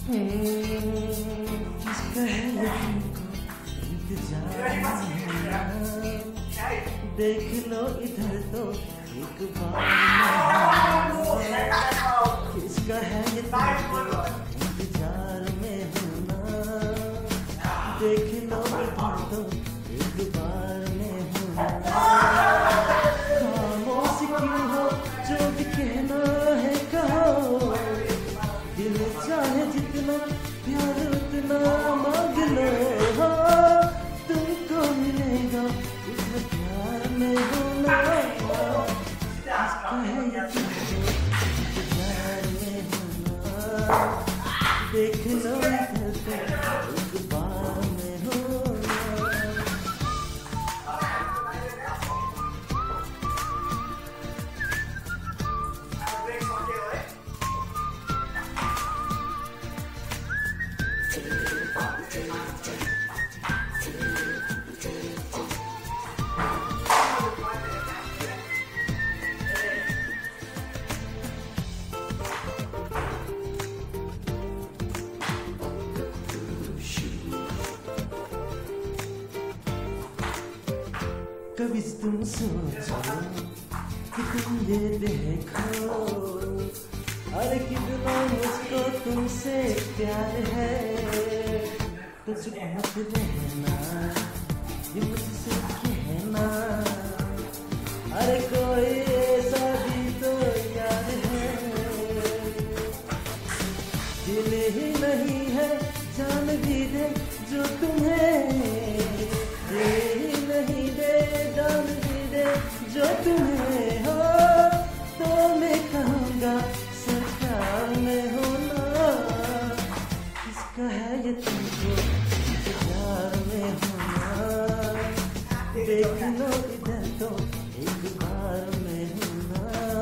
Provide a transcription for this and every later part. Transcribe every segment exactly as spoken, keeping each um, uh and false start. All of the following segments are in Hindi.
किसका है ये तुमको इंतजार, देख लो इधर तो एक बार। किसका है ये तुमको इंतजार में होना, देख लो इधर तो एक बार में होना। खामोश क्यों हो, जो भी कहना है कहो, दिल चाहे जितना प्यार उतना मांग लो। तुमको मिलेगा इस प्यार में होना, किसका है ये तुमको इंतजार में होना, देख लो इधर तो एक बार में होना। कभी तुम सोचो कि तुम ये देखो, अरे कितना मुझको तुमसे प्यार है, तो चुप मत रहना, ये मुझसे कहना, अरे कोई ऐसा भी तो यार है। दिल ही नहीं है जान भी दे जो तुम्हें, जो तुम्हें हो तो मैं कहूँगा सरकार में होना। किसका है ये तुमको इंतजार में होना, देख लो इधर तो एक बार में होना।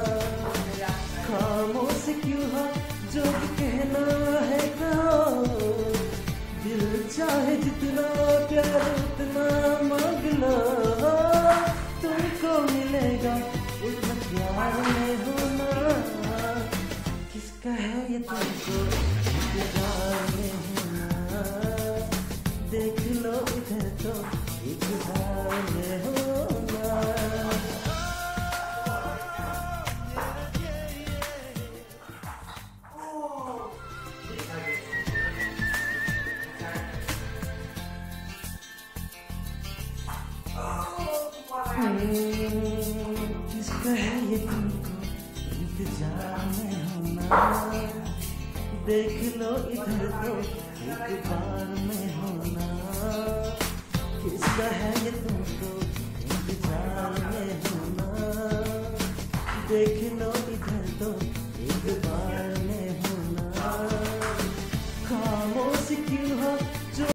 खामोश क्यों हो, जो भी कहना है कहो, दिल चाहे जितना प्यार उतना मांग लो। तुमको मिलेगा उस प्यार में होना, किसका है ये तुमको इंतजार में होना, देख लो इधर तो एक बार में होना। किसका है ये तुमको इंतजार में होना, देख लो इधर तो एक बार में होना। किसका है ये तुमको इंतजार में होना, देख लो इधर तो एक बार